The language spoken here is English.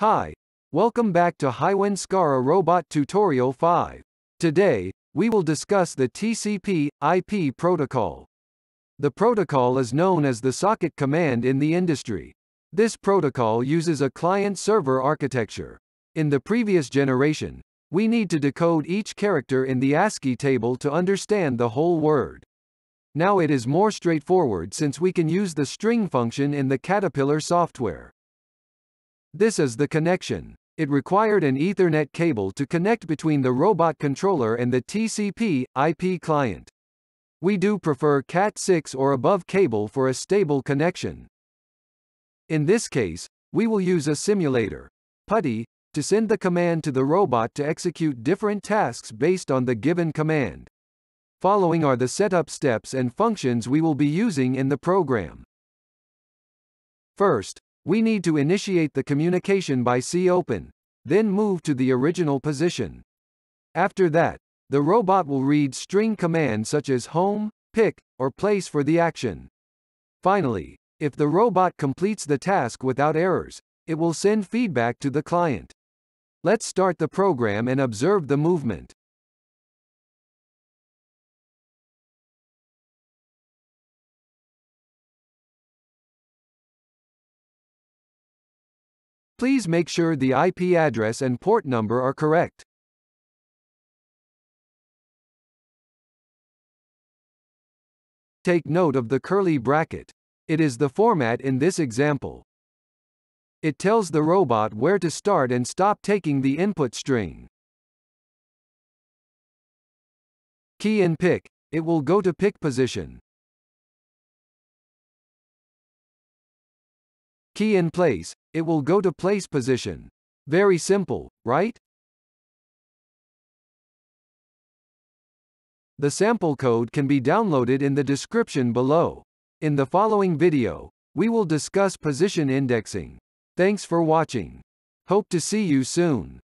Hi, welcome back to Highwind Skara Robot Tutorial 5. Today, we will discuss the TCP/IP protocol. The protocol is known as the socket command in the industry. This protocol uses a client-server architecture. In the previous generation, we need to decode each character in the ASCII table to understand the whole word. Now it is more straightforward since we can use the string function in the Caterpillar software. This is the connection. It required an Ethernet cable to connect between the robot controller and the TCP/IP client. We do prefer Cat6 or above cable for a stable connection. In this case, we will use a simulator, PuTTY, to send the command to the robot to execute different tasks based on the given command. Following are the setup steps and functions we will be using in the program. First, we need to initiate the communication by copen, then move to the original position. After that, the robot will read string commands such as home, pick, or place for the action. Finally, if the robot completes the task without errors, it will send feedback to the client. Let's start the program and observe the movement. Please make sure the IP address and port number are correct. Take note of the curly bracket. It is the format in this example. It tells the robot where to start and stop taking the input string. Key in pick, it will go to pick position. Key in place, it will go to place position. Very simple, right? The sample code can be downloaded in the description below. In the following video, we will discuss position indexing. Thanks for watching. Hope to see you soon.